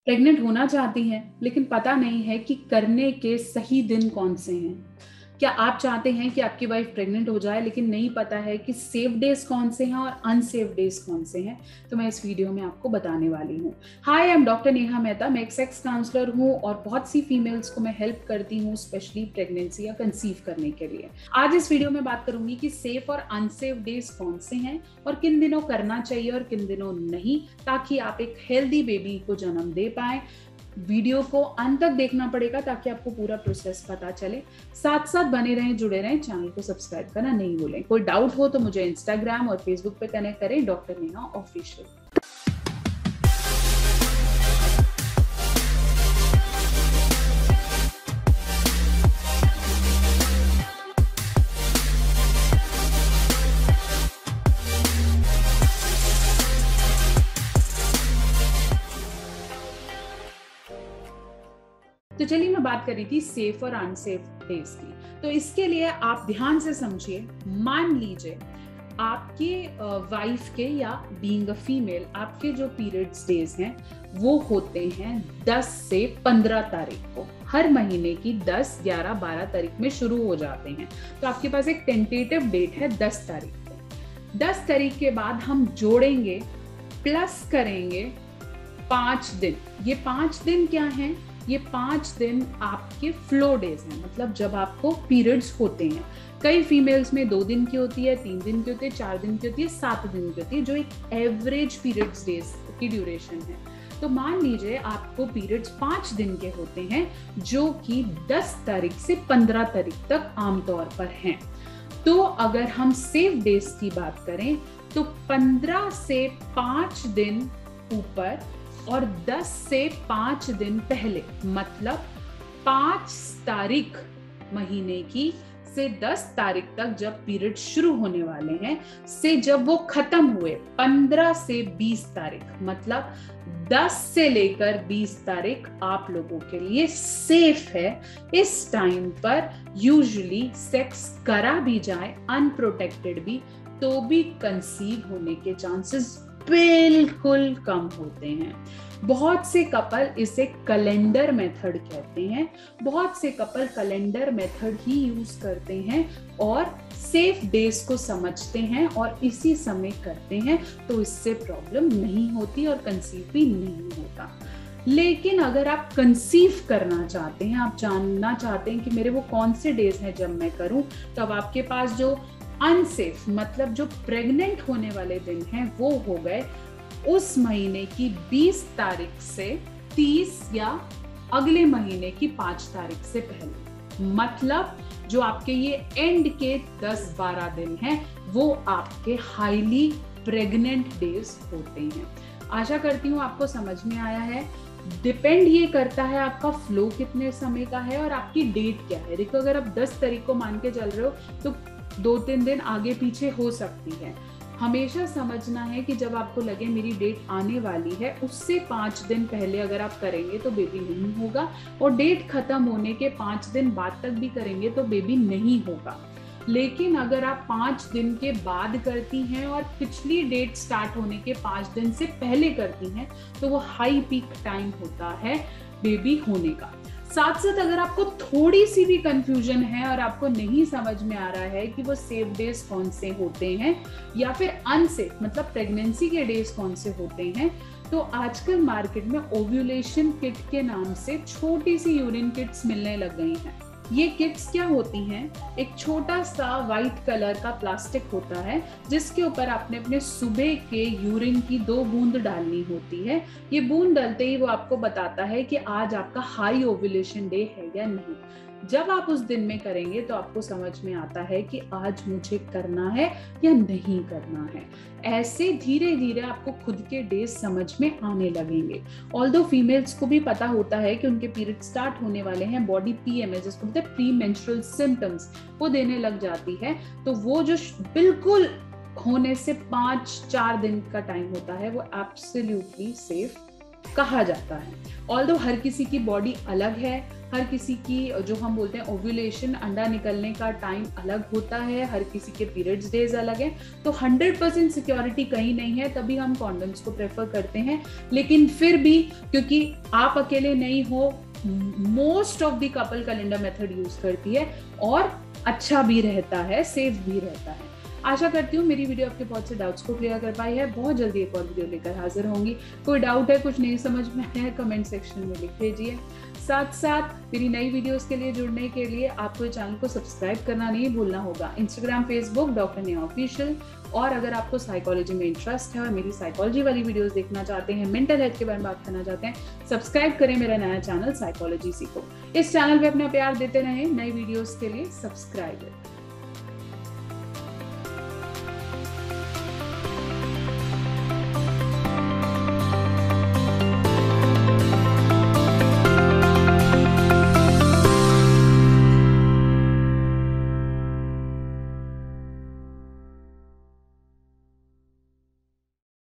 Pregnant होना चाहती हैं लेकिन पता नहीं है कि करने के सही दिन कौन से हैं। क्या आप चाहते हैं कि आपकी वाइफ प्रेग्नेंट हो जाए लेकिन नहीं पता है कि सेफ डेज कौन से हैं और अनसेफ डेज कौन से हैं? तो मैं इस वीडियो में आपको बताने वाली हूँ। Hi, I am doctor Neha Mehta. मैं एक सेक्स काउंसलर हूँ और बहुत सी फीमेल्स को मैं हेल्प करती हूँ, स्पेशली प्रेगनेंसी या कंसीव करने के लिए। आज इस वीडियो में बात करूंगी कि सेफ और अनसेफ डेज कौन से हैं और किन दिनों करना चाहिए और किन दिनों नहीं, ताकि आप एक हेल्दी बेबी को जन्म दे पाए। वीडियो को अंत तक देखना पड़ेगा ताकि आपको पूरा प्रोसेस पता चले। साथ साथ बने रहें, जुड़े रहें, चैनल को सब्सक्राइब करना नहीं भूलें। कोई डाउट हो तो मुझे इंस्टाग्राम और फेसबुक पे कनेक्ट करें, डॉक्टर नेहा ऑफिशियल। तो चलिए, मैं बात कर रही थी सेफ और अनसेफ डेज की। तो इसके लिए आप ध्यान से समझिए। मान लीजिए आपके वाइफ के या बीइंग अ फीमेल आपके जो पीरियड्स डेज हैं वो होते हैं 10 से 15 तारीख को। हर महीने की 10, 11, 12 तारीख में शुरू हो जाते हैं। तो आपके पास एक टेंटेटिव डेट है 10 तारीख को। 10 तारीख के बाद हम जोड़ेंगे, प्लस करेंगे 5 दिन। ये 5 दिन क्या हैं? ये 5 दिन आपके फ्लो डेज हैं, मतलब जब आपको पीरियड्स होते हैं। कई फीमेल्स में 2 दिन की होती है, 3 दिन की होती है, 4 दिन की होती है, 7 दिन की होती है, जो एक एवरेज पीरियड्स डेज की ड्यूरेशन है। तो मान लीजिए आपको पीरियड्स 5 दिन के होते हैं, जो कि 10 तारीख से 15 तारीख तक आमतौर पर हैं। तो अगर हम सेफ डेज की बात करें तो 15 से 5 दिन ऊपर और 10 से 5 दिन पहले, मतलब 5 तारीख महीने की से 10 तारीख तक जब पीरियड शुरू होने वाले हैं, से जब वो खत्म हुए 15 से 20 तारीख, मतलब 10 से लेकर 20 तारीख आप लोगों के लिए सेफ है। इस टाइम पर यूजुअली सेक्स करा भी जाए अनप्रोटेक्टेड भी, तो भी कंसीव होने के चांसेस बिल्कुल कम होते हैं। बहुत से कपल इसे कैलेंडर मेथड कहते हैं। बहुत से कपल कैलेंडर मेथड ही यूज करते हैं और सेफ डेज को समझते हैं और इसी समय करते हैं, तो इससे प्रॉब्लम नहीं होती और कंसीव भी नहीं होता। लेकिन अगर आप कंसीव करना चाहते हैं, आप जानना चाहते हैं कि मेरे वो कौन से डेज हैं जब मैं करूं, तो अब आपके पास जो अनसेफ, मतलब जो प्रेग्नेंट होने वाले दिन हैं, वो हो गए उस महीने की 20 तारीख से 30 या अगले महीने की 5 तारीख से पहले। मतलब जो आपके ये एंड के 10-12 दिन हैं वो आपके हाईली प्रेग्नेंट डेज होते हैं। आशा करती हूँ आपको समझ में आया है। डिपेंड ये करता है आपका फ्लो कितने समय का है और आपकी डेट क्या है। देखो, अगर आप 10 तारीख को मान के चल रहे हो तो 2-3 दिन आगे पीछे हो सकती है। हमेशा समझना है कि जब आपको लगे मेरी डेट आने वाली है, उससे 5 दिन पहले अगर आप करेंगे तो बेबी नहीं होगा, और डेट खत्म होने के 5 दिन बाद तक भी करेंगे तो बेबी नहीं होगा। लेकिन अगर आप 5 दिन के बाद करती हैं और पिछली डेट स्टार्ट होने के 5 दिन से पहले करती हैं, तो वो हाई पीक टाइम होता है बेबी होने का। साथ साथ अगर आपको थोड़ी सी भी कंफ्यूजन है और आपको नहीं समझ में आ रहा है कि वो सेफ डेज कौन से होते हैं या फिर अनसेफ, मतलब प्रेगनेंसी के डेज कौन से होते हैं, तो आजकल मार्केट में ओव्यूलेशन किट के नाम से छोटी सी यूरिन किट्स मिलने लग गई हैं। ये किट्स क्या होती हैं? एक छोटा सा व्हाइट कलर का प्लास्टिक होता है जिसके ऊपर आपने अपने सुबह के यूरिन की 2 बूंद डालनी होती है। ये बूंद डालते ही वो आपको बताता है कि आज आपका हाई ओव्यूलेशन डे है या नहीं। जब आप उस दिन में करेंगे तो आपको समझ में आता है कि आज मुझे करना है या नहीं करना है। ऐसे धीरे धीरे आपको खुद के डेज समझ में आने लगेंगे। ऑल्दो फीमेल्स को भी पता होता है कि उनके पीरियड स्टार्ट होने वाले हैं, बॉडी पीएमएस, जिसको बोलते हैं प्री मेंस्ट्रुअल सिम्टम्स, वो देने लग जाती है। तो वो जो बिल्कुल होने से 5-4 दिन का टाइम होता है, वो एब्सोल्युटली सेफ कहा जाता है। ऑल्दो हर किसी की बॉडी अलग है, हर किसी की जो हम बोलते हैं ओव्यूलेशन, अंडा निकलने का टाइम अलग होता है, हर किसी के पीरियड्स डेज अलग है, तो 100% सिक्योरिटी कहीं नहीं है, तभी हम कॉन्डम्स को प्रेफर करते हैं। लेकिन फिर भी क्योंकि आप अकेले नहीं हो, most of the couple calendar method use करती है और अच्छा भी रहता है, सेफ भी रहता है। आशा करती हूँ मेरी वीडियो आपके बहुत से डाउट्स को क्लियर कर पाई है। बहुत जल्दी एक और वीडियो लेकर हाजिर होंगी। कोई डाउट है, कुछ नहीं समझ में आया है, कमेंट सेक्शन में लिख दीजिए। साथ साथ मेरी नई वीडियोस के लिए जुड़ने के लिए आपको चैनल को सब्सक्राइब करना नहीं भूलना होगा। Instagram, Facebook doctor Neha official. और अगर आपको साइकोलॉजी में इंटरेस्ट है और मेरी साइकोलॉजी वाली वीडियोस देखना चाहते हैं, मेंटल हेल्थ के बारे में बात करना चाहते हैं, सब्सक्राइब करें मेरा नया चैनल साइकोलॉजी सीखो। इस चैनल पे अपना प्यार देते रहें। नई वीडियोस के लिए सब्सक्राइब करें।